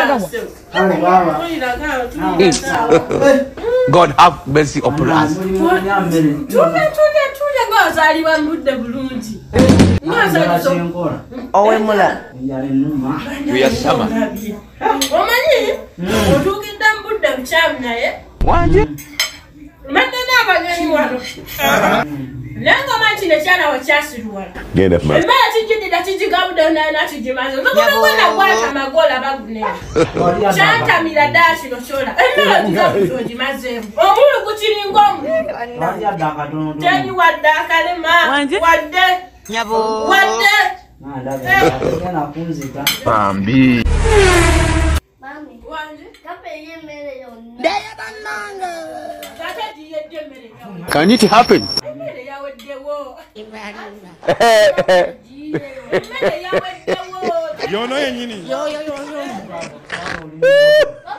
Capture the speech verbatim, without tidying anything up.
God have mercy upon us. Oh, Mola. We are summer. Nango manchine chana wachasiruwa. Get up, man. Mara chijidi da chijigabu da na na chijimazo. Nuko na kwata magola bagune. Chanta miladashi no shola. Mara chijigabu chijimazo. Omulu kuchini ngomu. Teni wadaka lema. Wade. Nyabo. Wade. Bambi. Mami. Wande. Kape yemere yon. Daya bananga. Kata diye demere. Can it happen? Yo no yini. Yo yo yo yo.